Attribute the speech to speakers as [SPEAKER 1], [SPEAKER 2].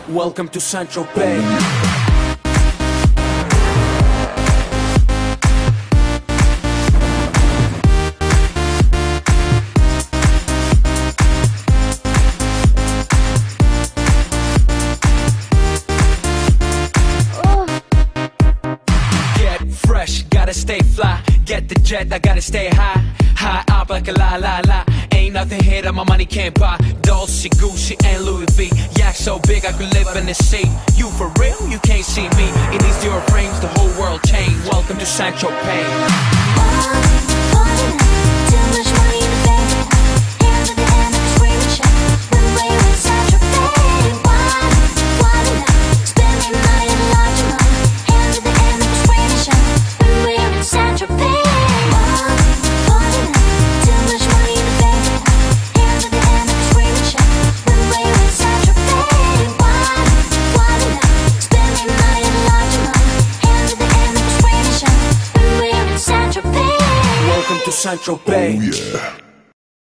[SPEAKER 1] Welcome to Central Bay. Get fresh, gotta stay fly. Get the jet, I gotta stay high. High up like a la la la. Ain't nothing here that my money can't buy. Dolce, Gucci, and Louis V. Yak so big I could live in the sea. You for real? You can't see me. In these Dior frames, the whole world changed. Welcome to Central Bay. Central Bay.
[SPEAKER 2] Oh yeah.